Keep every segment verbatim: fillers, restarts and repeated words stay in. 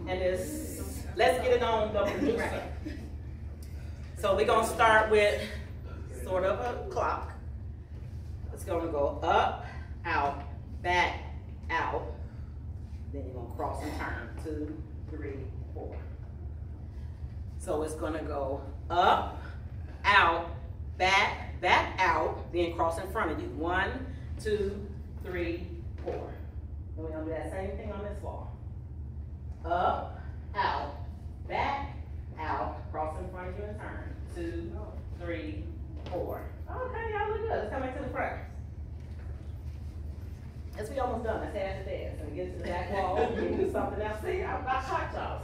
and it's, let's get it on the producer. So we're gonna start with sort of a clock. It's gonna go up, out, back, out. Then you're gonna cross and turn, two, three, four. So it's gonna go up, out, back, back, out, then cross in front of you. One, two, three, four. And we're gonna do that same thing on this wall. Up, out, back, out, cross in front of you and turn. Two, three, four. Okay, y'all look good. Let's come back to the front. As we almost done, that's half the dance. So we get to the back wall, we do something else. See, I, I shot y'all.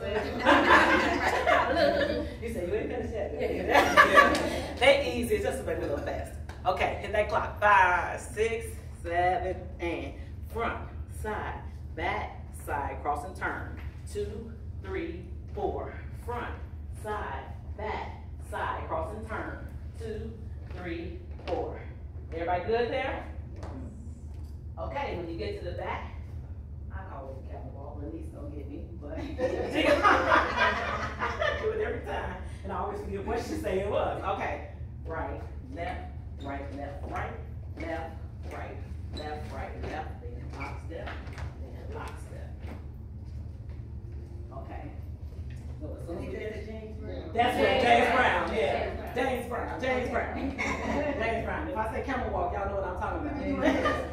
You said you ain't finished yet. They easy, just to make it a little faster. Okay, hit that clock. Five, six, seven, and front, side, back, side, cross and turn. Two, three, four. Front, side, back, side, cross and turn. Two, three, four. Everybody good there? Okay, when you get to the back, I call it camel walk, but at least don't get me, but I do it every time, and I always forget what she said it was. Okay, right, left, right, left, right, left, right, left, right, left, then lock step, then lock step. Okay. So as soon as we get to James Brown. That's what James Brown, yeah. James Brown, James Brown. James Brown. If I say camel walk, y'all know what I'm talking about.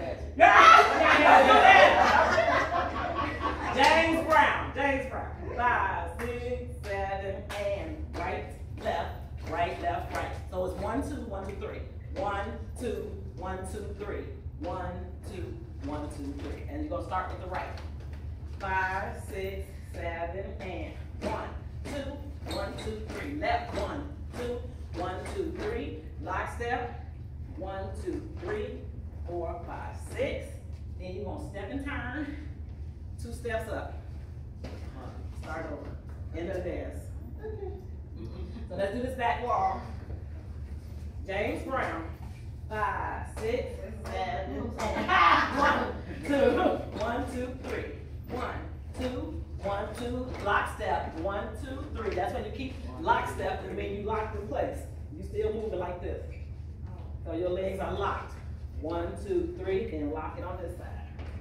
James Brown, James Brown. Five, six, seven, and right, left, right, left, right. So it's one, two, one, two, three. One, two, one, two, three. One, two, one, two, three. And you're gonna start with the right. Five, six, seven, and one, two, one, two, three. Left, one, two, one, two, three. Lock step. One, two, three, four, five, six. Then you're gonna step and turn. Two steps up. Start over. End of the dance. So let's do this back wall. James Brown. Five, six, seven, one, two, one, two, three. One, two, one, two, lock step. One, two, three. That's when you keep lock step, and mean you locked in place. You still moving like this. So your legs are locked. One, two, three, then lock it on this side.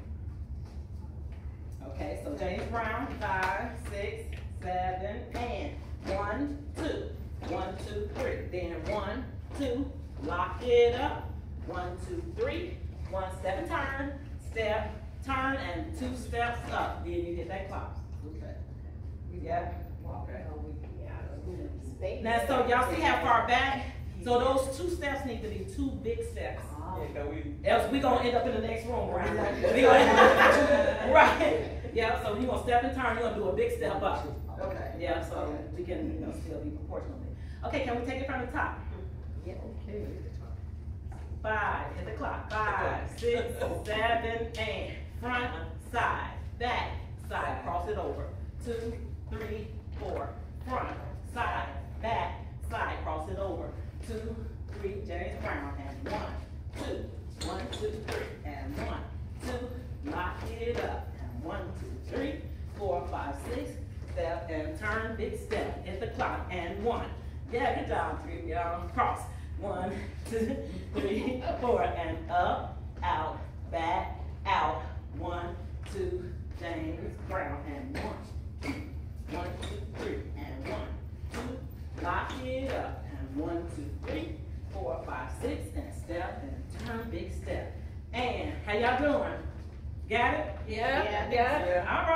Okay, so James Brown, five, six, seven, and one, two, one, two, three. Then one, two, lock it up. One, two, three. One step and turn, step, turn, and two steps up. Then you hit that clock. Okay. Yeah. Okay. Now, so y'all see how far back? So those two steps need to be two big steps. Yeah, we, else we gonna end up in the next room, right? Right. Yeah, so you're gonna step and turn, you're gonna do a big step up. Okay. Yeah, so okay. We can, you know, still be proportionally. Okay, can we take it from the top? Yeah, okay. Five, hit the clock. Five, six, seven, and front, side, back, side, cross it over. Two, three, four. Front, side, back, side, cross it over. Two, three, James Brown, and one, two, one, two, three, and one, two, lock it up, and one, two, three, four, five, six, step and turn, big step, hit the clock, and one. Yeah, good job, three, y'all, cross. One, two, three, four, and up, out, back, out, one, two, James Brown, and one, one, two, three, and one, two, lock it up, and one, two, three, four, five, six, and step and turn, big step. And how y'all doing? Got it? Yeah. Yeah. All right.